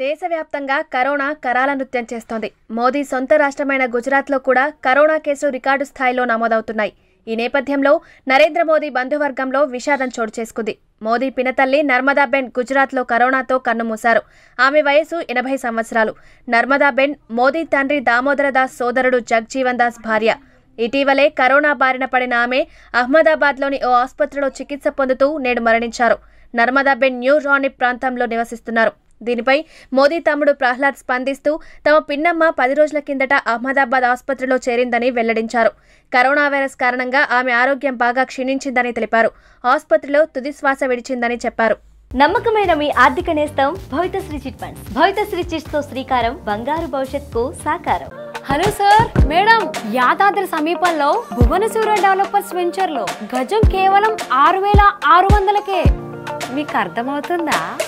దేశవ్యాప్తంగా కరోనా కరాల నృత్యం చేస్తోంది. మోదీ సొంత రాష్ట్రమైన గుజరాత్లో కూడా కరోనా కేసులు రికార్డు స్థాయిలో నమోదవుతున్నాయి. ఈ నేపథ్యంలో నరేంద్ర మోదీ బంధువర్గంలో విషాదం చోటు చేసుకుంది. మోదీ పినతల్లి నర్మదాబెన్ గుజరాత్లో కరోనాతో కన్నుమూశారు. ఆమె వయసు 80 సంవత్సరాలు. నర్మదాబెన్ మోదీ తండ్రి దామోదర దాస్ సోదరుడు జగ్జీవన్ దాస్ భార్య. ఇటీవలే కరోనా బారిన పడిన ఆమె అహ్మదాబాద్లోని ఓ ఆసుపత్రిలో చికిత్స పొందుతూ నేడు మరణించారు. నర్మదాబెన్ న్యూ రానిప్ ప్రాంతంలో నివసిస్తున్నారు. దీనిపై మోదీ తమ్ముడు ప్రహ్లాద్ స్పందిస్తూ తమ పిన్నమ్మ 10 రోజుల కిందట అహ్మదాబాద్ ఆసుపత్రిలో చేరిందని వెల్లడించారు. కరోనా వైరస్ కారణంగా ఆమె ఆరోగ్యం బాగా క్షీణించిందని తెలిపారు. ఆసుపత్రిలో తుది శ్వాస విడిచిందని చెప్పారు. నమ్మకమైన మీ ఆర్థిక నేస్తం Bhavithasri chit funds. Bhavithasri chits తో శ్రీకారం బంగారు భవిష్యత్తుకు సాకారం. హలో సార్, మేడం, యాదాద్రి సమీపంలో భువనసూర డెవలపర్స్ వెంచర్ లో గజం కేవలం 6,600కే. మీకు అర్థమవుతుందా?